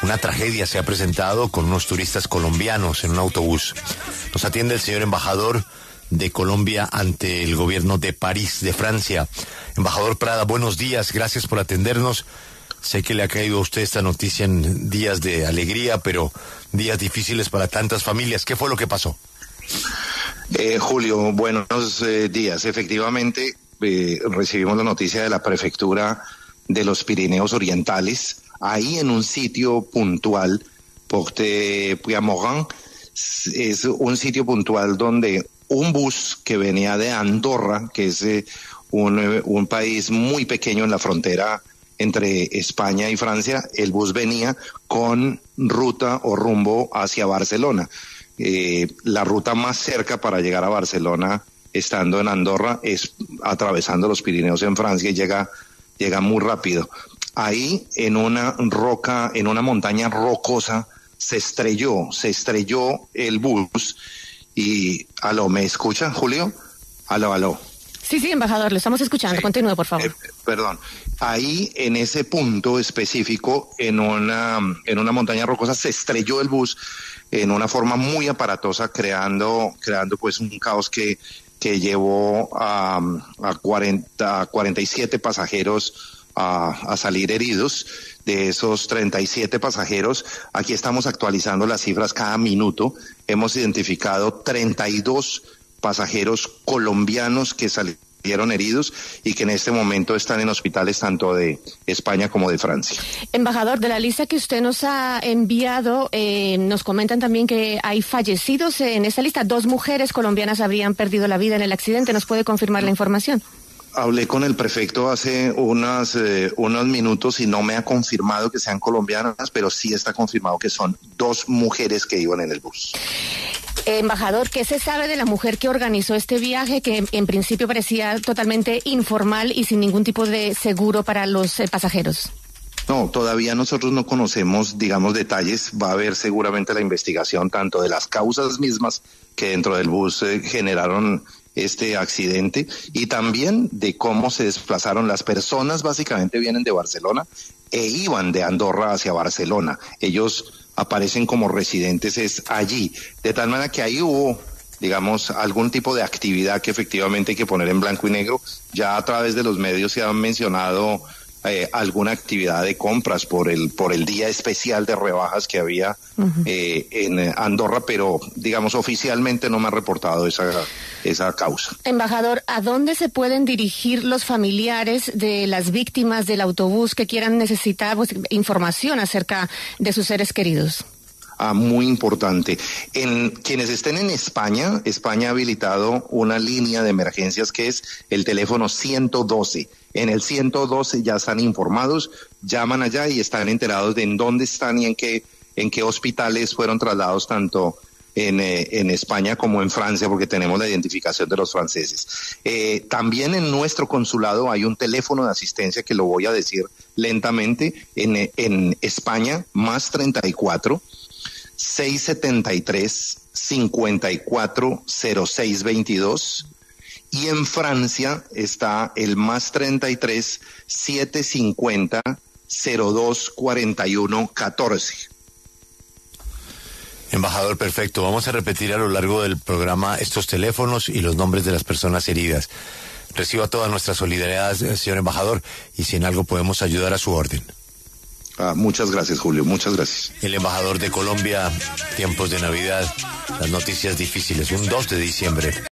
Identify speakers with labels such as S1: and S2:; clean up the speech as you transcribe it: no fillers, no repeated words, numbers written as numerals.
S1: Una tragedia se ha presentado con unos turistas colombianos en un autobús. Nos atiende el señor embajador de Colombia ante el gobierno de París, de Francia. Embajador Prada, buenos días, gracias por atendernos. Sé que le ha caído a usted esta noticia en días de alegría, pero días difíciles para tantas familias. ¿Qué fue lo que pasó?
S2: Julio, buenos días. Efectivamente, recibimos la noticia de la prefectura de los Pirineos Orientales. Ahí en un sitio puntual, Port-de-Puigmorant, es un sitio puntual donde un bus que venía de Andorra, que es un país muy pequeño en la frontera entre España y Francia, el bus venía con ruta o rumbo hacia Barcelona. La ruta más cerca para llegar a Barcelona, estando en Andorra, es atravesando los Pirineos en Francia y llega muy rápido. Ahí, en una roca, en una montaña rocosa, se estrelló el bus. Y, aló, ¿me escucha, Julio? Aló.
S3: Sí, embajador, lo estamos escuchando. Sí. Continúe, por favor.
S2: Perdón. Ahí, en ese punto específico, en una montaña rocosa, se estrelló el bus en una forma muy aparatosa, creando pues un caos que llevó a 47 pasajeros a salir heridos. De esos 37 pasajeros, aquí estamos actualizando las cifras cada minuto. Hemos identificado 32 pasajeros colombianos que salieron heridos y que en este momento están en hospitales tanto de España como de Francia.
S3: Embajador, de la lista que usted nos ha enviado, nos comentan también que hay fallecidos en esta lista. 2 mujeres colombianas habrían perdido la vida en el accidente. ¿Nos puede confirmar la información?
S2: Hablé con el prefecto hace unos minutos y no me ha confirmado que sean colombianas, pero sí está confirmado que son 2 mujeres que iban en el bus.
S3: Embajador, ¿qué se sabe de la mujer que organizó este viaje, que en principio parecía totalmente informal y sin ningún tipo de seguro para los pasajeros?
S2: No, todavía nosotros no conocemos, detalles. Va a haber seguramente la investigación tanto de las causas mismas que dentro del bus generaron este accidente y también de cómo se desplazaron las personas. Básicamente vienen de Barcelona e iban de Andorra hacia Barcelona. Ellos aparecen como residentes allí, de tal manera que ahí hubo, algún tipo de actividad que efectivamente hay que poner en blanco y negro. Ya a través de los medios se han mencionado alguna actividad de compras por el día especial de rebajas que había en Andorra, pero oficialmente no me ha reportado esa causa.
S3: Embajador, ¿a dónde se pueden dirigir los familiares de las víctimas del autobús que quieran necesitar información acerca de sus seres queridos?
S2: Muy importante. En quienes estén en España ha habilitado una línea de emergencias que es el teléfono 112. En el 112 ya están informados, llaman allá y están enterados de en dónde están y en qué hospitales fueron trasladados tanto en España como en Francia, porque tenemos la identificación de los franceses. También en nuestro consulado hay un teléfono de asistencia que lo voy a decir lentamente. En España, más 34 673 54 06 22. Y en Francia está el más 33 750 02 41 14.
S1: Embajador, perfecto. Vamos a repetir a lo largo del programa estos teléfonos y los nombres de las personas heridas. Reciba toda nuestra solidaridad, señor embajador, y si en algo podemos ayudar, a su orden.
S2: Muchas gracias, Julio, muchas gracias.
S1: El embajador de Colombia, tiempos de Navidad, las noticias difíciles, un 2 de diciembre.